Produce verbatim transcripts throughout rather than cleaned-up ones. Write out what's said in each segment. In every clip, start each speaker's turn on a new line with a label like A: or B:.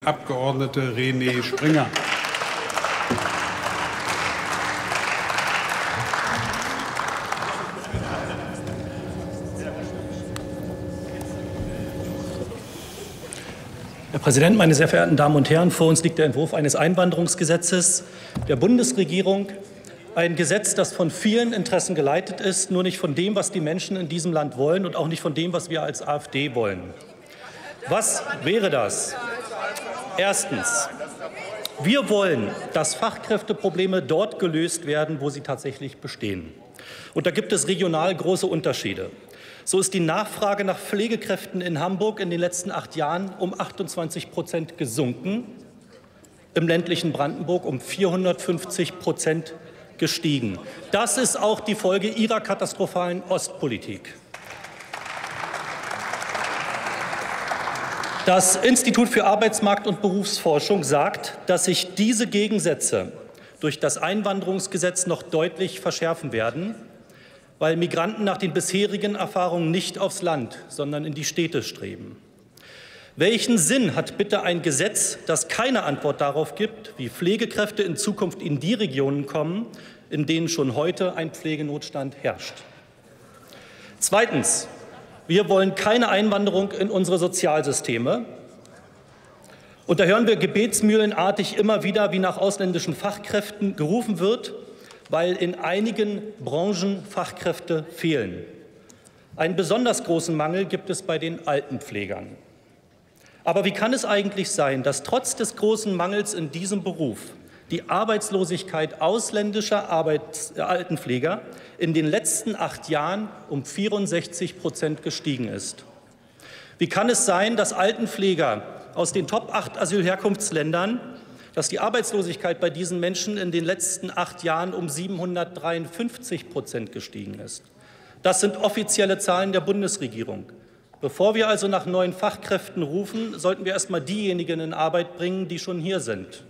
A: Abgeordnete René Springer.
B: Herr Präsident, meine sehr verehrten Damen und Herren! Vor uns liegt der Entwurf eines Einwanderungsgesetzes der Bundesregierung. Ein Gesetz, das von vielen Interessen geleitet ist, nur nicht von dem, was die Menschen in diesem Land wollen und auch nicht von dem, was wir als AfD wollen. Was wäre das? Erstens. Wir wollen, dass Fachkräfteprobleme dort gelöst werden, wo sie tatsächlich bestehen. Und da gibt es regional große Unterschiede. So ist die Nachfrage nach Pflegekräften in Hamburg in den letzten acht Jahren um achtundzwanzig Prozent gesunken, im ländlichen Brandenburg um vierhundertfünfzig Prozent gestiegen. Das ist auch die Folge Ihrer katastrophalen Ostpolitik. Das Institut für Arbeitsmarkt- und Berufsforschung sagt, dass sich diese Gegensätze durch das Einwanderungsgesetz noch deutlich verschärfen werden, weil Migranten nach den bisherigen Erfahrungen nicht aufs Land, sondern in die Städte streben. Welchen Sinn hat bitte ein Gesetz, das keine Antwort darauf gibt, wie Pflegekräfte in Zukunft in die Regionen kommen, in denen schon heute ein Pflegenotstand herrscht? Zweitens. Wir wollen keine Einwanderung in unsere Sozialsysteme. Und da hören wir gebetsmühlenartig immer wieder, wie nach ausländischen Fachkräften gerufen wird, weil in einigen Branchen Fachkräfte fehlen. Einen besonders großen Mangel gibt es bei den Altenpflegern. Aber wie kann es eigentlich sein, dass trotz des großen Mangels in diesem Beruf die Arbeitslosigkeit ausländischer Arbeits- äh, Altenpfleger in den letzten acht Jahren um vierundsechzig Prozent gestiegen ist? Wie kann es sein, dass Altenpfleger aus den Top acht Asylherkunftsländern, dass die Arbeitslosigkeit bei diesen Menschen in den letzten acht Jahren um siebenhundertdreiundfünfzig Prozent gestiegen ist? Das sind offizielle Zahlen der Bundesregierung. Bevor wir also nach neuen Fachkräften rufen, sollten wir erst mal diejenigen in Arbeit bringen, die schon hier sind.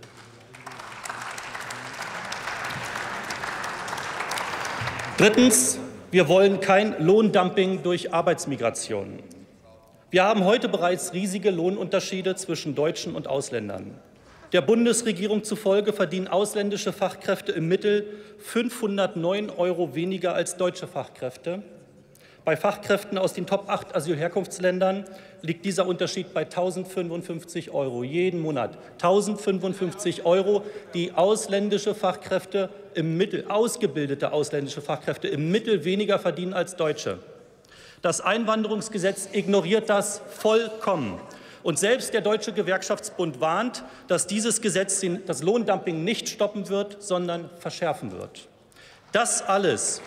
B: Drittens. Wir wollen kein Lohndumping durch Arbeitsmigration. Wir haben heute bereits riesige Lohnunterschiede zwischen Deutschen und Ausländern. Der Bundesregierung zufolge verdienen ausländische Fachkräfte im Mittel fünfhundertneun Euro weniger als deutsche Fachkräfte. Bei Fachkräften aus den Top acht Asylherkunftsländern liegt dieser Unterschied bei tausendfünfundfünfzig Euro jeden Monat. tausendfünfundfünfzig Euro, die ausländische Fachkräfte im Mittel, ausgebildete ausländische Fachkräfte im Mittel weniger verdienen als Deutsche. Das Einwanderungsgesetz ignoriert das vollkommen. Und selbst der Deutsche Gewerkschaftsbund warnt, dass dieses Gesetz das Lohndumping nicht stoppen wird, sondern verschärfen wird. Das alles,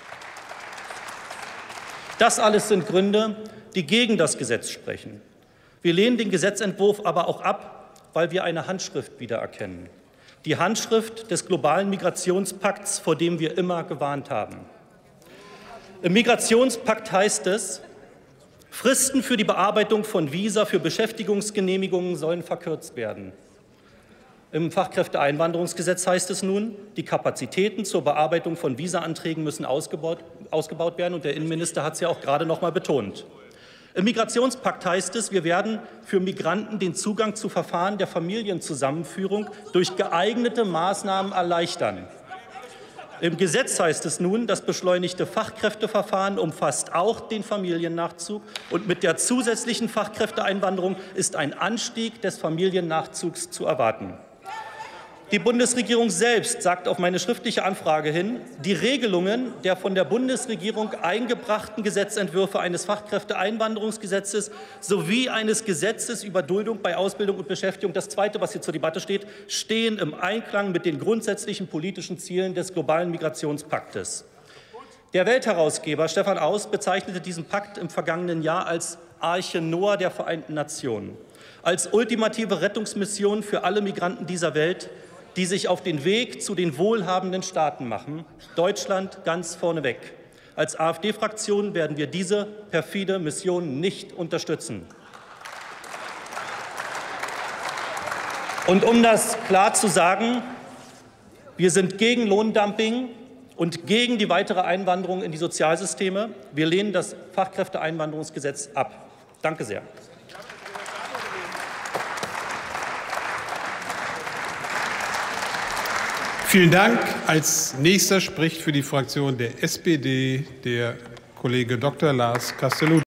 B: das alles sind Gründe, die gegen das Gesetz sprechen. Wir lehnen den Gesetzentwurf aber auch ab, weil wir eine Handschrift wiedererkennen. Die Handschrift des globalen Migrationspakts, vor dem wir immer gewarnt haben. Im Migrationspakt heißt es, Fristen für die Bearbeitung von Visa für Beschäftigungsgenehmigungen sollen verkürzt werden. Im Fachkräfteeinwanderungsgesetz heißt es nun, die Kapazitäten zur Bearbeitung von Visa-Anträgen müssen ausgebaut, ausgebaut werden. Und der Innenminister hat es ja auch gerade noch mal betont. Im Migrationspakt heißt es, wir werden für Migranten den Zugang zu Verfahren der Familienzusammenführung durch geeignete Maßnahmen erleichtern. Im Gesetz heißt es nun, das beschleunigte Fachkräfteverfahren umfasst auch den Familiennachzug. Und mit der zusätzlichen Fachkräfteeinwanderung ist ein Anstieg des Familiennachzugs zu erwarten. Die Bundesregierung selbst sagt auf meine schriftliche Anfrage hin, die Regelungen der von der Bundesregierung eingebrachten Gesetzentwürfe eines Fachkräfteeinwanderungsgesetzes sowie eines Gesetzes über Duldung bei Ausbildung und Beschäftigung, das Zweite, was hier zur Debatte steht, stehen im Einklang mit den grundsätzlichen politischen Zielen des globalen Migrationspaktes. Der Weltherausgeber Stefan Aus bezeichnete diesen Pakt im vergangenen Jahr als Arche Noah der Vereinten Nationen, als ultimative Rettungsmission für alle Migranten dieser Welt, die sich auf den Weg zu den wohlhabenden Staaten machen, Deutschland ganz vorneweg. Als AfD-Fraktion werden wir diese perfide Mission nicht unterstützen. Und um das klar zu sagen, wir sind gegen Lohndumping und gegen die weitere Einwanderung in die Sozialsysteme. Wir lehnen das Fachkräfteeinwanderungsgesetz ab. Danke sehr.
A: Vielen Dank. Als nächster spricht für die Fraktion der S P D der Kollege Doktor Lars Castellucci.